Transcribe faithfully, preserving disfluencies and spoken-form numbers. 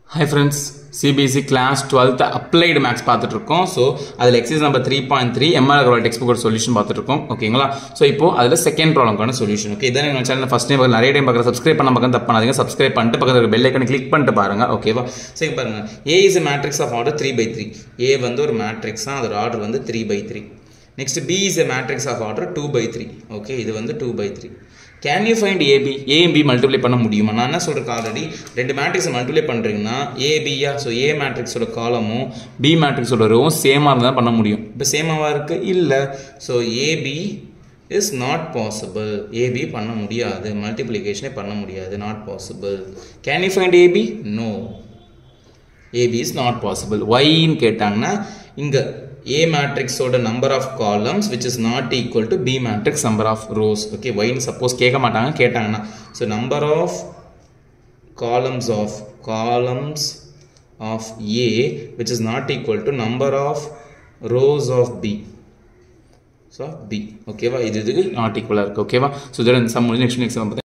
Hi friends, C B S E class twelfth applied maths பார்த்துட்டு இருக்கோம். So அதுல exercise number three point three M R Agarwal textbook ஓட solution பார்த்துட்டு இருக்கோம். ஓகேங்களா? So இப்போ அதுல second problem கான solution. ஓகே, இதான் நம்ம சேனல்ல first time நிறைய டைம் பார்க்கற subscribe பண்ண பக்கம் தப்பு பண்ணாதீங்க. subscribe பண்ணிட்டு பக்கத்துல இருக்க bell icon click பண்ணிட்டு பாருங்க. ஓகேவா? சரி பாருங்க. A is a matrix of order three by three. A வந்து ஒரு matrix தான், அதோட order வந்து three by three. Next B is a matrix of order two by three. Okay, இது வந்து two by three. Can you find A B? A and B multiply பண்ண முடியுமா? நான் என்ன சொல்றேன் ஆல்ரெடி ரெண்டு மேட்ரிக்ஸ் மல்டிப்ளை பண்றீங்கன்னா A B யா, சோ A மேட்ரிக்ஸோட காலமும் B மேட்ரிக்ஸோட ரோவும் சேமா இருந்தா பண்ண முடியும். இப்போ சேமாவா இருக்கு இல்ல. So A B is not possible. A B பண்ண முடியாது, மல்டிப்ளிகேஷனே பண்ண முடியாது, not possible. Can you find A B? No. A B is not possible. Why ன்னு கேட்டாங்கன்னா இங்க A matrix oda number of columns which is not equal to B matrix number of rows. Okay, why in suppose கேட்க மாட்டாங்க, கேட்டாங்கன்னா so number of columns of columns of A which is not equal to number of rows of B. So B. Okay வா, இது இதுக்கு not equal ஆ இருக்கு. ஓகேவா? so இதோட some முடிஞ்சு next next